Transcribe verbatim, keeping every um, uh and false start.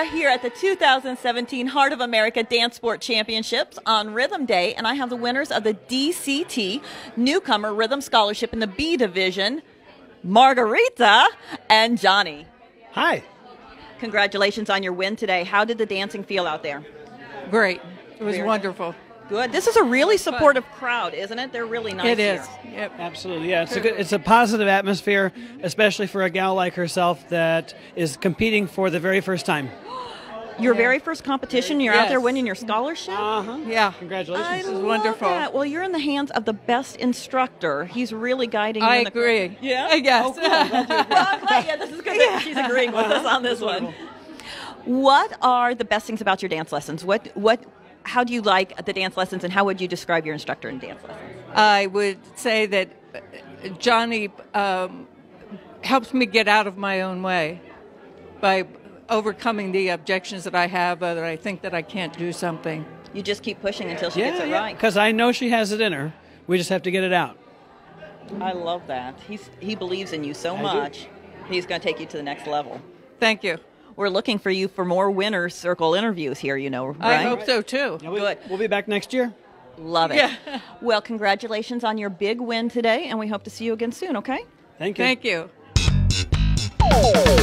here at the two thousand seventeen Heart of America Dance Sport Championships on Rhythm Day, and I have the winners of the D C T Newcomer Rhythm Scholarship in the B Division, Margarita and Johnny. Hi. Congratulations on your win today. How did the dancing feel out there? Great. It was Very wonderful. Good. This is a really supportive crowd, isn't it? They're really nice It is. here. Yep. Absolutely, yeah. It's a good, it's a positive atmosphere, especially for a gal like herself that is competing for the very first time. Your very first competition, you're out Yes. there winning your scholarship? Uh-huh. Yeah. Congratulations. I is love wonderful. that. Well, you're in the hands of the best instructor. He's really guiding you. I in the agree. Yeah? I guess. Oh, cool. Well, I'm glad. Yeah, this is good that she's agreeing with us on this one. What are the best things about your dance lessons? What, what, how do you like the dance lessons, and how would you describe your instructor in dance lessons? I would say that Johnny um, helps me get out of my own way by overcoming the objections that I have, or that I think that I can't do something. You just keep pushing until she Yeah, gets it yeah. right. Because I know she has it in her. We just have to get it out. I love that. He's, he believes in you so I do. much. He's going to take you to the next level. Thank you. We're looking for you for more Winner's Circle interviews here, you know, right? I hope so, too. Yeah, we- Good. We'll be back next year. Love it. Yeah. Well, congratulations on your big win today, and we hope to see you again soon, okay? Thank you. Thank you.